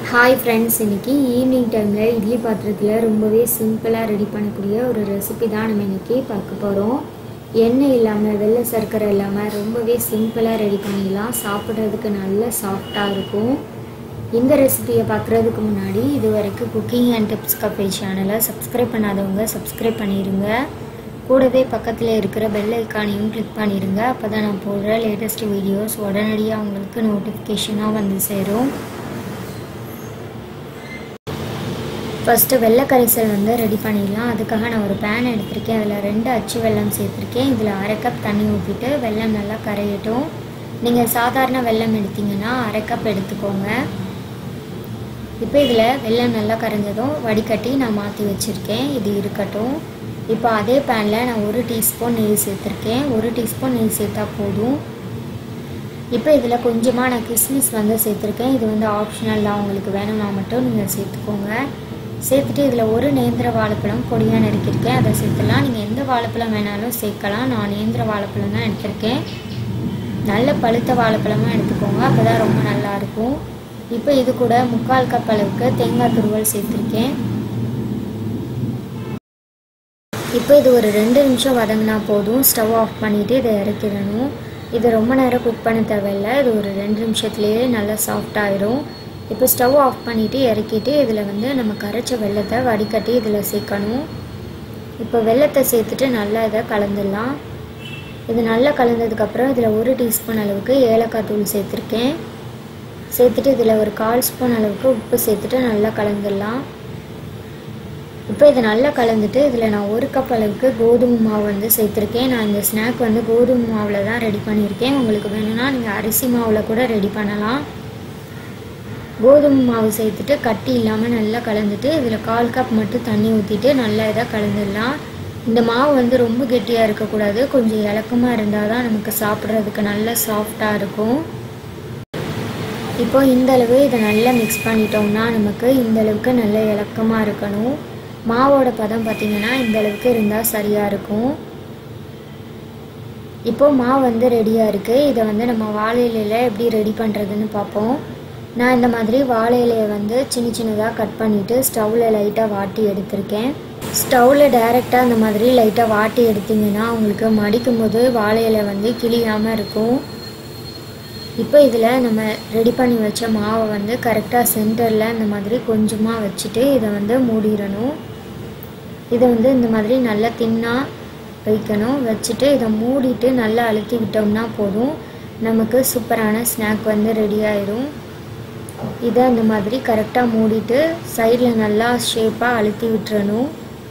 Hi friends इनकी evening டைம்ல இட்லி பாத்திரத்துல ரொம்பவே சிம்பிளா ரெடி பண்ணக்கூடிய ஒரு ரெசிபி தான் நம்ம இன்னைக்கு பார்க்க போறோம். எண்ணெய் இல்லாம வெள்ளை சர்க்கரை இல்லாம ரொம்பவே சிம்பிளா ரெடி பண்ணிடலாம். சாப்பிடுறதுக்கு நல்ல சாஃப்ட்டா இருக்கும். இந்த ரெசிபியை பார்க்குறதுக்கு முன்னாடி இதுவரைக்கும் குக்கிங் அண்ட் டிப்ஸ் கஃபே சேனலை சப்ஸ்கிரைப் பண்ணாதவங்க சப்ஸ்கிரைப் பண்ணிடுங்க. கூடவே பக்கத்தில் இருக்கிற பெல் ஐக்கானையும் கிளிக் பண்ணிடுங்க. அப்போ தான் நான் போடுற லேட்டஸ்ட் வீடியோஸ் உடனடியாக உங்களுக்கு நோட்டிஃபிகேஷனாக வந்து சேரும். ஃபஸ்ட்டு வெள்ளை கரைசல் வந்து ரெடி பண்ணிடலாம். அதுக்காக நான் ஒரு பேன் எடுத்திருக்கேன். அதில் 2 அச்சு வெல்லம் சேர்த்துருக்கேன். இதில் 1/2 கப் தண்ணி ஊற்றிட்டு வெல்லம் நல்லா கரையட்டும். நீங்கள் சாதாரண வெல்லம் எடுத்திங்கன்னா 1/2 கப் எடுத்துக்கோங்க. இப்போ இதில் வெல்லம் நல்லா கரைஞ்சதும் வடிகட்டி நான் மாற்றி வச்சுருக்கேன். இது இருக்கட்டும். இப்போ அதே பேனில் நான் 1 டீஸ்பூன் நெய் சேர்த்துருக்கேன். 1 டீஸ்பூன் நெய் சேர்த்தா போதும். இப்போ இதில் கொஞ்சமாக நான் கிஸ்மிஸ் வந்து சேர்த்துருக்கேன். இது வந்து ஆப்ஷனல் தான், உங்களுக்கு வேணும்னா மட்டும் நீங்கள் சேர்த்துக்கோங்க. சேர்த்துட்டு இதில் ஒரு நேந்திர வாழைப்பழம் பொடியாக நறுக்கியிருக்கேன், அதை சேர்த்துலாம். நீங்கள் எந்த வாழைப்பழம் வேணாலும் சேர்க்கலாம். நான் நேந்திர வாழைப்பழம் தான் எடுத்திருக்கேன். நல்ல பழுத்த வாழைப்பழமாக எடுத்துக்கோங்க, அப்போ தான் ரொம்ப நல்லாயிருக்கும். இப்போ இது கூட 3/4 கப் அளவுக்கு தேங்காய் துருவல் சேர்த்துருக்கேன். இப்போ இது ஒரு 2 நிமிஷம் வதங்கினா போதும். ஸ்டவ் ஆஃப் பண்ணிவிட்டு இதை இறக்கிடணும். இது ரொம்ப நேரம் குக் பண்ண தேவையில்லை. இது ஒரு 2 நிமிஷத்துலேயே நல்லா சாஃப்டாகிடும். இப்போ ஸ்டவ் ஆஃப் பண்ணிவிட்டு இறக்கிட்டு இதில் வந்து நம்ம கரைச்ச வெல்லத்தை வடிகட்டி இதில் சேர்க்கணும். இப்போ வெல்லத்தை சேர்த்துட்டு நல்லா இதை கலந்துடலாம். இது நல்லா கலந்ததுக்கப்புறம் இதில் 1 டீஸ்பூன் அளவுக்கு ஏலக்காய் தூள் சேர்த்துருக்கேன். சேர்த்துட்டு இதில் ஒரு 1/4 ஸ்பூன் அளவுக்கு உப்பு சேர்த்துட்டு நல்லா கலந்துடலாம். இப்போ இதை நல்லா கலந்துட்டு இதில் நான் 1 கப் அளவுக்கு கோதுமை மாவு வந்து சேர்த்துருக்கேன். நான் இந்த ஸ்நாக் வந்து கோதுமை மாவில் தான் ரெடி பண்ணியிருக்கேன். உங்களுக்கு வேணும்னா நீங்கள் அரிசி மாவில் கூட ரெடி பண்ணலாம். கோதுமை மாவு சேர்த்துட்டு கட்டி இல்லாமல் நல்லா கலந்துட்டு இதில் 1/4 கப் மட்டும் தண்ணி ஊற்றிட்டு நல்லா இதாக கலந்துடலாம். இந்த மாவு வந்து ரொம்ப கெட்டியாக இருக்கக்கூடாது, கொஞ்சம் இலக்கமாக இருந்தால் தான் நமக்கு சாப்பிட்றதுக்கு நல்லா சாஃப்டாக இருக்கும். இப்போ இந்தளவு இதை நல்லா மிக்ஸ் பண்ணிட்டோம்னா நமக்கு இந்தளவுக்கு நல்ல இலக்கமாக இருக்கணும். மாவோட பதம் பார்த்திங்கன்னா இந்தளவுக்கு இருந்தால் சரியாக இருக்கும். இப்போது மாவு வந்து ரெடியாக இருக்குது. இதை வந்து நம்ம வாழை இலையில் எப்படி ரெடி பண்ணுறதுன்னு பார்ப்போம். நான் இந்த மாதிரி வாழை இலையை வந்து சின்ன சின்னதாக கட் பண்ணிவிட்டு ஸ்டவ்வில் லைட்டாக வாட்டி எடுத்திருக்கேன். ஸ்டவ்வில் டைரெக்டாக இந்த மாதிரி லைட்டாக வாட்டி எடுத்திங்கன்னா உங்களுக்கு மடிக்கும் போது வாழை இலை வந்து கிளியாமல் இருக்கும். இப்போ இதில் நம்ம ரெடி பண்ணி வச்ச மாவை வந்து கரெக்டாக சென்டரில் இந்த மாதிரி கொஞ்சமாக வச்சுட்டு இதை வந்து மூடிடணும். இதை வந்து இந்த மாதிரி நல்லா தின்னாக வைக்கணும். வச்சுட்டு இதை மூடிட்டு நல்லா அழுத்தி விட்டோம்னா போதும், நமக்கு சூப்பரான ஸ்நாக் வந்து ரெடி ஆயிடும். இதை இந்த மாதிரி கரெக்டாக மூடிட்டு சைடில் நல்லா ஷேப்பாக அழுத்தி விட்டுறணும்.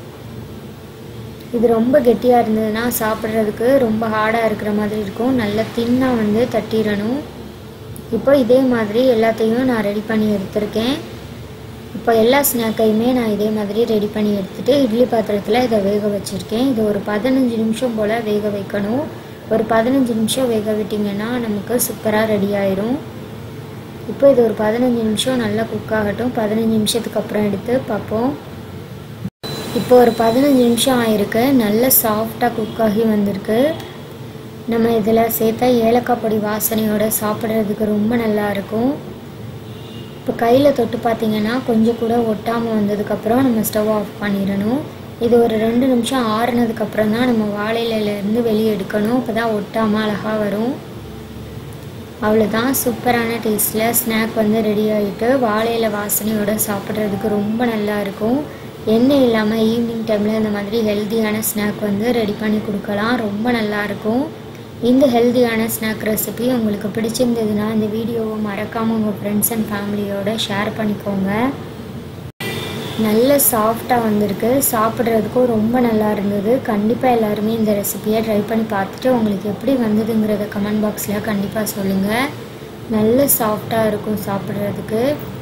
இது ரொம்ப கெட்டியாக இருந்ததுன்னா சாப்பிட்றதுக்கு ரொம்ப ஹார்டாக இருக்கிற மாதிரி இருக்கும். நல்லா தின்னாக வந்து தட்டிடணும். இப்போ இதே மாதிரி எல்லாத்தையும் நான் ரெடி பண்ணி எடுத்திருக்கேன். இப்போ எல்லா ஸ்நாக்கையுமே நான் இதே மாதிரி ரெடி பண்ணி எடுத்துகிட்டு இட்லி பாத்திரத்தில் இதை வேக வச்சுருக்கேன். இது ஒரு 15 நிமிஷம் போல் வேக வைக்கணும். ஒரு 15 நிமிஷம் வேக விட்டிங்கன்னா நமக்கு சூப்பராக ரெடி ஆயிரும். இப்போ இது ஒரு 15 நிமிஷம் நல்லா குக் ஆகட்டும். 15 நிமிஷத்துக்கு அப்புறம் எடுத்து பார்ப்போம். இப்போ ஒரு 15 நிமிஷம் ஆயிருக்கு. நல்ல சாஃப்டாக குக் ஆகி வந்திருக்கு. நம்ம இதில் சேர்த்த ஏலக்காய் பொடி வாசனையோடு சாப்பிட்றதுக்கு ரொம்ப நல்லா இருக்கும். இப்போ கையில் தொட்டு பார்த்திங்கன்னா கொஞ்சம் கூட ஒட்டாமல் வந்ததுக்கப்புறம் நம்ம ஸ்டவ் ஆஃப் பண்ணிடணும். இது ஒரு 2 நிமிஷம் ஆறுனதுக்கப்புறம் தான் நம்ம வாழை இலையிலேருந்து வெளியே எடுக்கணும். அப்போ தான் ஒட்டாமல் அழகாக வரும். அவ்வளோதான், சூப்பரான டேஸ்ட்டில் ஸ்நாக் வந்து ரெடி ஆகிட்டு வாழையில வாசனையோடு சாப்பிட்றதுக்கு ரொம்ப நல்லா இருக்கும். எண்ணெய் இல்லாமல் ஈவினிங் டைமில் இந்த மாதிரி ஹெல்த்தியான ஸ்நாக் வந்து ரெடி பண்ணி கொடுக்கலாம். ரொம்ப நல்லாயிருக்கும். இந்த ஹெல்த்தியான ஸ்நாக் ரெசிபி உங்களுக்கு பிடிச்சிருந்ததுன்னா இந்த வீடியோவை மறக்காமல் உங்கள் ஃப்ரெண்ட்ஸ் அண்ட் ஃபேமிலியோடு ஷேர் பண்ணிக்கோங்க. நல்ல சாஃப்டாக வந்திருக்கு. சாப்பிட்றதுக்கும் ரொம்ப நல்லா இருந்தது. கண்டிப்பாக எல்லாருமே இந்த ரெசிபியை ட்ரை பண்ணி பார்த்துட்டு உங்களுக்கு எப்படி வந்ததுங்கிறத கமெண்ட் பாக்ஸில் கண்டிப்பாக சொல்லுங்கள். நல்ல சாஃப்டாக இருக்கும் சாப்பிட்றதுக்கு.